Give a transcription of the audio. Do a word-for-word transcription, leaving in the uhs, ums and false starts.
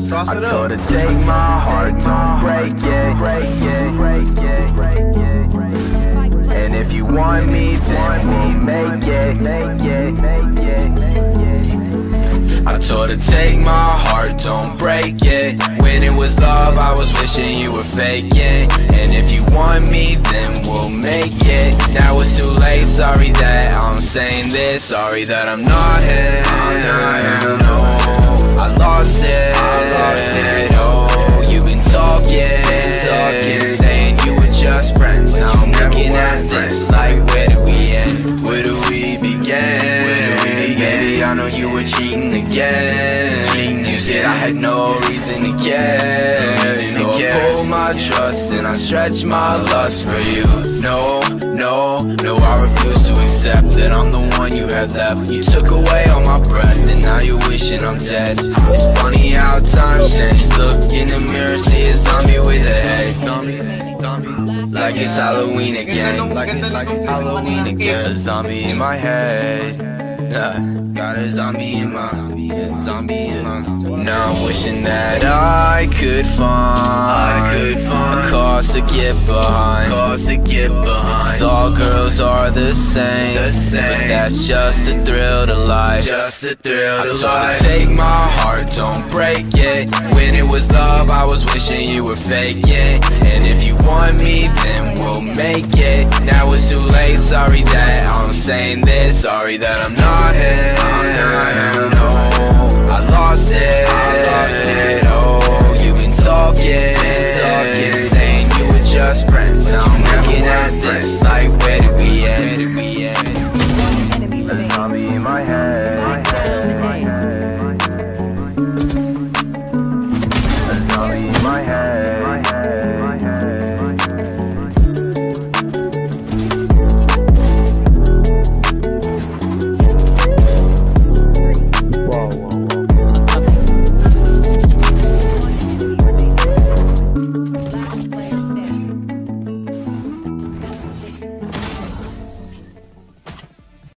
Sauce I it up. told her take my heart, don't break it, break it, break it, break it. And if you want me, then we'll make it, make it, make it, make it. I told her take my heart, don't break it. When it was love, I was wishing you were faking. And if you want me, then we'll make it. Now it's too late, sorry that I'm saying this. Sorry that I'm not him, I'm not him, no. I lost it, I lost it, oh. You've been talking, talking, saying you were just friends. Now I'm looking at this like, where do we end? Where do we begin? Baby, I know you were cheating again. Cheating, you said I had no reason to care. So I pulled my trust and I stretched my lust for you. No, no, no, I refuse to accept that I'm the one you had left. You took away all my breath and now you're wishing I'm dead. It's funny how time changes. Look in the mirror, see a zombie with a head. Like it's Halloween again. Like it's like it's Halloween again. A zombie in my head. Got a zombie in my, zombie in my. Now I'm wishing that I could find, I could find a cause to get behind, cause to get behind. 'Cause all girls are the same, the same. But that's just a thrill to life, just a thrill to life. I told her take my heart, don't break it. When it was love, I was wishing you were faking. And if you want me, then we'll make it. Now it's too late, sorry that I'm saying this. Sorry that I'm not him, I'm not him, no. I lost it, I lost it, oh. You've been talking, talking, saying you were just friends. Now I'm looking at